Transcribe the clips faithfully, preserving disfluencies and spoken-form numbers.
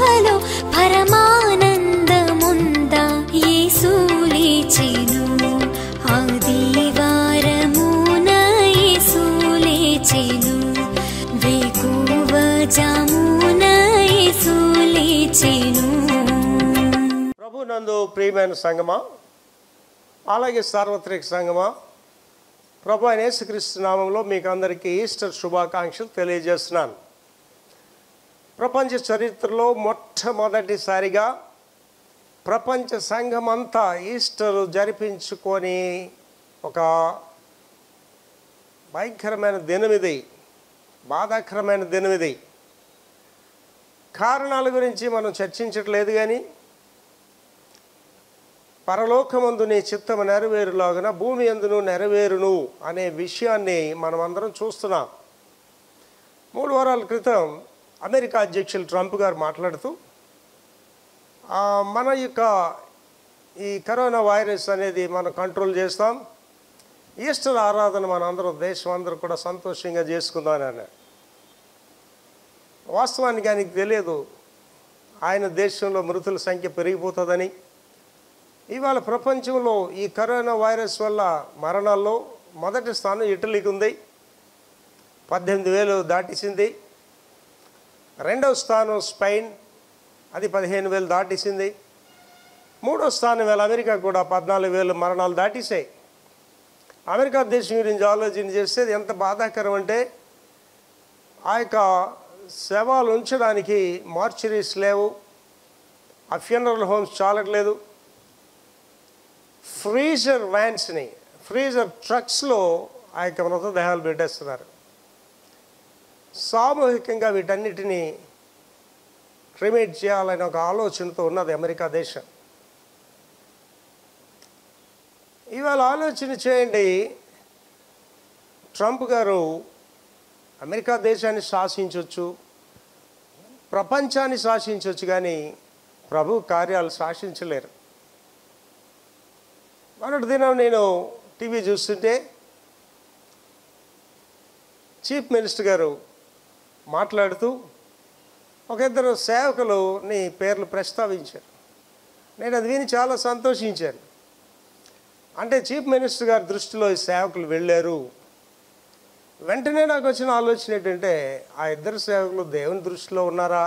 సభలో పరమానందముంద యేసు లేచెను ఆదివారమున యేసు లేచెను వేకువజామున యేసు లేచెను. ప్రభునందు ప్రియమైన సంగమా, అలాగే సార్వత్రిక సంగమా, ప్రభు అయిన యేసుక్రీస్తు నామంలో మీకు అందరికీ ఈస్టర్ శుభాకాంక్షలు తెలియజేస్తున్నాను. ప్రపంచ చరిత్రలో మొట్టమొదటిసారిగా ప్రపంచ సంఘం అంతా ఈస్టర్ జరిపించుకొని ఒక భయంకరమైన దినం ఇది, బాధాకరమైన దినం ఇది. కారణాల గురించి మనం చర్చించట్లేదు, కానీ పరలోకమందు నీ చిత్తము నెరవేరులాగున భూమి యందును నెరవేరును అనే విషయాన్ని మనం అందరం చూస్తున్నాం. మూడు వారాల క్రితం అమెరికా అధ్యక్షులు ట్రంప్ గారు మాట్లాడుతూ మన యొక్క ఈ కరోనా వైరస్ అనేది మనం కంట్రోల్ చేస్తాం, ఈస్టర్ ఆరాధన మన అందరం దేశం అందరూ కూడా సంతోషంగా చేసుకుందామని అన్నాడు. వాస్తవానికి ఆయనకి తెలియదు ఆయన దేశంలో మృతుల సంఖ్య పెరిగిపోతుందని. ఇవాళ ప్రపంచంలో ఈ కరోనా వైరస్ వల్ల మరణాల్లో మొదటి స్థానం ఇటలీకి ఉంది, పద్దెనిమిది వేలు దాటిసింది. రెండవ స్థానం స్పెయిన్, అది పదిహేను వేలు దాటిసింది. మూడో స్థానం వేళ అమెరికా కూడా పద్నాలుగు వేలు మరణాలు దాటిసాయి. అమెరికా దేశం గురించి ఆలోచన చేస్తే ఎంత బాధాకరం అంటే, ఆ యొక్క శవాలు ఉంచడానికి మార్చరీస్ లేవు, ఆ ఫ్యూనరల్ హోమ్స్ చాలట్లేదు. ఫ్రీజర్ వ్యాన్స్ని, ఫ్రీజర్ ట్రక్స్లో ఆ యొక్క మృతదేహాలు పెట్టేస్తున్నారు. సామూహికంగా వీటన్నిటినీ క్రిమేట్ చేయాలనే ఒక ఆలోచనతో ఉన్నది అమెరికా దేశం. ఇవాళ ఆలోచన చేయండి, ట్రంప్ గారు అమెరికా దేశాన్ని శాసించవచ్చు, ప్రపంచాన్ని శాసించవచ్చు, కానీ ప్రభు కార్యాలు శాసించలేరు. మొన్నటి దినం నేను టీవీ చూస్తుంటే చీఫ్ మినిస్టర్ గారు మాట్లాడుతూ ఒక ఇద్దరు సేవకులని పేర్లు ప్రస్తావించారు. నేను అది విని చాలా సంతోషించాను. అంటే చీఫ్ మినిస్టర్ గారి దృష్టిలో ఈ సేవకులు వెళ్ళారు. వెంటనే నాకు వచ్చిన ఆలోచన ఏంటంటే, ఆ ఇద్దరు సేవకులు దేవుని దృష్టిలో ఉన్నారా?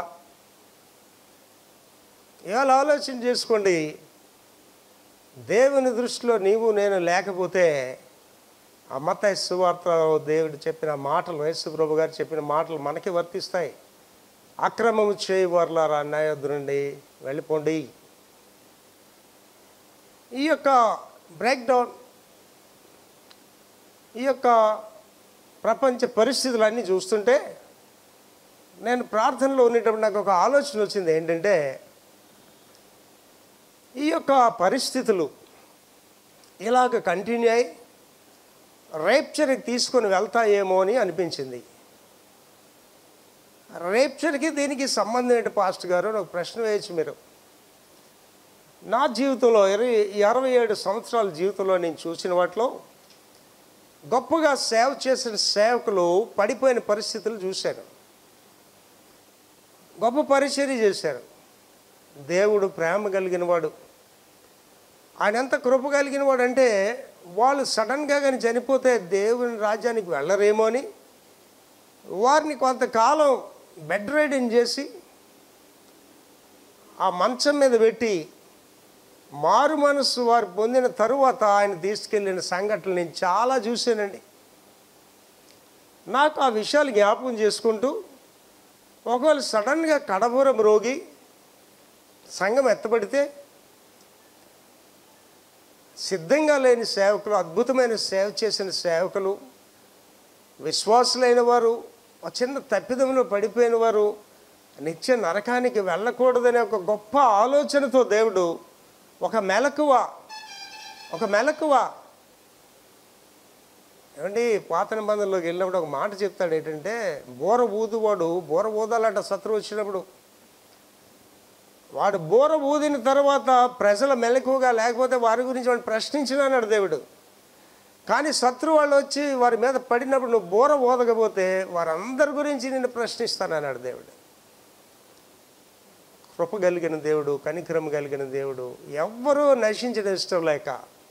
ఇవాళ ఆలోచన చేసుకోండి, దేవుని దృష్టిలో నీవు నేను లేకపోతే ఆ మత్తయి సువార్తలో దేవుడు చెప్పిన మాటలు, యేసు ప్రభు గారు చెప్పిన మాటలు మనకి వర్తిస్తాయి. అక్రమము చేయవారులారా అన్యాయొద్దు నుండి వెళ్ళిపోండి. ఈ యొక్క బ్రేక్డౌన్, ఈ యొక్క ప్రపంచ పరిస్థితులన్నీ చూస్తుంటే నేను ప్రార్థనలో ఉండేటప్పుడు నాకు ఒక ఆలోచన వచ్చింది. ఏంటంటే, ఈ యొక్క పరిస్థితులు ఇలాగ కంటిన్యూ అయ్యి రేప్చర్కి తీసుకొని వెళ్తాయేమో అని అనిపించింది. రేప్చర్కి దీనికి సంబంధం ఏంటి పాస్టర్ గారు నాకు ప్రశ్న వేయచ్చు మీరు. నా జీవితంలో ఇరవై అరవై ఏడు సంవత్సరాల జీవితంలో నేను చూసిన వాటిలో గొప్పగా సేవ చేసిన సేవకులు పడిపోయిన పరిస్థితులు చూశాను. గొప్ప పరిచర్య చేశారు. దేవుడు ప్రేమ కలిగిన వాడు, ఆయన ఎంత కృప కలిగిన వాడు అంటే, వాళ్ళు సడన్గా కానీ చనిపోతే దేవుని రాజ్యానికి వెళ్ళరేమో అని వారిని కొంతకాలం బెడ్ రైడింగ్ చేసి ఆ మంచం మీద పెట్టి మారు మనస్సు వారు పొందిన తరువాత ఆయన తీసుకెళ్ళిన సంఘటనలు నేను చాలా చూశానండి. నాకు ఆ విషయాలు జ్ఞాపకం చేసుకుంటూ, ఒకవేళ సడన్గా కడబూరం రోగి సంఘం ఎత్తబడితే సిద్ధంగా లేని సేవకులు, అద్భుతమైన సేవ చేసిన సేవకులు, విశ్వాసులైన వారు, ఒక చిన్న తప్పిదంలో పడిపోయిన వారు నిత్య నరకానికి వెళ్ళకూడదనే ఒక గొప్ప ఆలోచనతో దేవుడు ఒక మెలకువ ఒక మెలకువ ఏమండి, పాత నిబంధనలోకి వెళ్ళినప్పుడు ఒక మాట చెప్తాడు. ఏంటంటే, బోర ఊదువాడు బోర ఊదాలంట శత్రువు వచ్చినప్పుడు. వాడు బోర ఊదిన తర్వాత ప్రజల మెలకువగా లేకపోతే వారి గురించి వాడిని ప్రశ్నించినాడు దేవుడు. కానీ శత్రువు వాళ్ళు వచ్చి వారి మీద పడినప్పుడు నువ్వు బోర ఊదకపోతే వారందరి గురించి నిన్ను ప్రశ్నిస్తానన్నాడు దేవుడు. కృప కలిగిన దేవుడు, కనికరం కలిగిన దేవుడు. ఎవ్వరూ నశించడం ఇష్టం లేక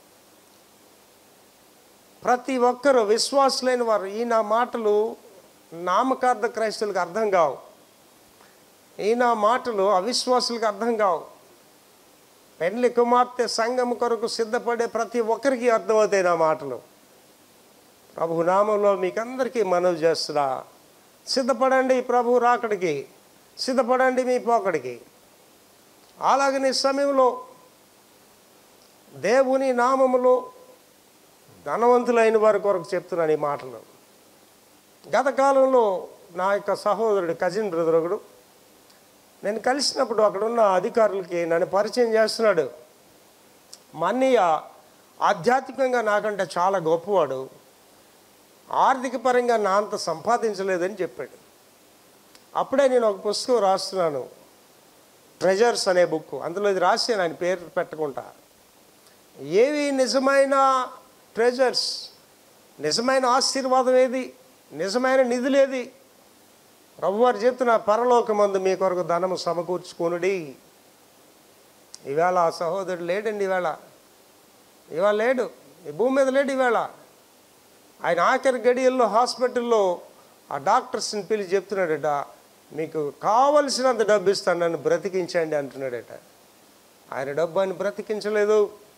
ప్రతి ఒక్కరూ విశ్వాసులైన వారు. ఈ నా మాటలు నామకార్థ క్రైస్తవులకు అర్థం కావు, ఈ నా మాటలు అవిశ్వాసులకు అర్థం కావు. పెండ్లి కుమార్తె సంఘం కొరకు సిద్ధపడే ప్రతి ఒక్కరికి అర్థమవుతాయి నా మాటలు. ప్రభు నామంలో మీకు అందరికీ మనవి చేస్తున్నా, సిద్ధపడండి ప్రభు రాకడికి, సిద్ధపడండి మీ పోకడికి. అలాగని సమయంలో దేవుని నామములో ధనవంతులైన వారి కొరకు చెప్తున్నాను ఈ మాటలు. గత కాలంలో నా యొక్క సహోదరుడు, కజిన్ బ్రదర్ ఒకడు, నేను కలిసినప్పుడు అక్కడున్న అధికారులకి నన్ను పరిచయం చేస్తున్నాడు. మా అన్నయ్య ఆధ్యాత్మికంగా నాకంటే చాలా గొప్పవాడు, ఆర్థిక పరంగా నా అంత సంపాదించలేదని చెప్పాడు. అప్పుడే నేను ఒక పుస్తకం రాస్తున్నాను, ట్రెజర్స్ అనే బుక్. అందులో ఇది రాసాను, ఆయన పేరు పెట్టకుండా. ఏవి నిజమైన ట్రెజర్స్, నిజమైన ఆశీర్వాదం ఏది, నిజమైన నిధులేది? ప్రభువారు చెప్తున్న పరలోకమందు మీ కొరకు ధనము సమకూర్చుకొనుడి. ఈవేళ ఆ సహోదరుడు లేడండి, ఈవేళ ఇవాళ లేడు, ఈ భూమి మీద లేడు ఈవేళ. ఆయన ఆఖరి గడియల్లో హాస్పిటల్లో ఆ డాక్టర్స్ని పిలిచి చెప్తున్నాడట, మీకు కావలసినంత డబ్బు ఇస్తాను, నన్ను బ్రతికించండి అంటున్నాడట. ఆయన డబ్బు ఆయన బ్రతికించలేదు.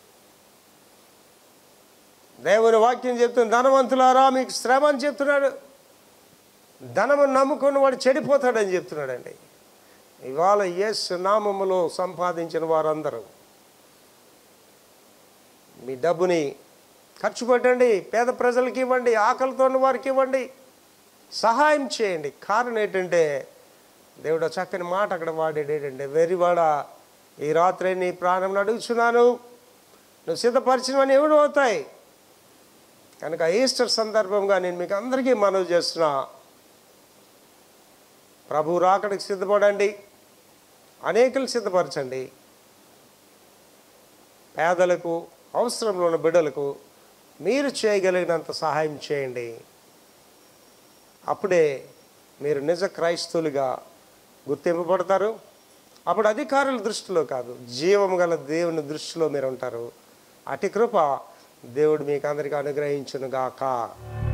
దేవుని వాక్యం చెప్తుంది, ధనవంతులారా మీకు శ్రమ అని చెప్తున్నాడు. ధనము నమ్ముకుని వాడు చెడిపోతాడని చెప్తున్నాడండి. ఇవాళ యేసు నామములో సంపాదించిన వారందరూ మీ డబ్బుని ఖర్చు పెట్టండి, పేద ప్రజలకి ఇవ్వండి, ఆకలితో ఉన్న వారికి ఇవ్వండి, సహాయం చేయండి. కారణం ఏంటంటే దేవుడు చక్కని మాట అక్కడ వాడాడు ఏంటంటే, వెర్రివాడా ఈ రాత్రి నీ ప్రాణం అడుగుచున్నాను, నువ్వు సిద్ధపరిచినవన్నీ ఎవడు అవుతాయి. కనుక ఈస్టర్ సందర్భంగా నేను మీకు అందరికీ మనవి చేస్తున్నా, ప్రభు రాకడికి సిద్ధపడండి, అనేకులు సిద్ధపరచండి. పేదలకు, అవసరంలో ఉన్న బిడ్డలకు మీరు చేయగలిగినంత సహాయం చేయండి. అప్పుడే మీరు నిజ క్రైస్తవులుగా గుర్తింపబడతారు. అప్పుడు అధికారుల దృష్టిలో కాదు, జీవము గల దేవుని దృష్టిలో మీరు ఉంటారు. అటు కృప దేవుడు మీకు అందరికీ అనుగ్రహించునుగాక.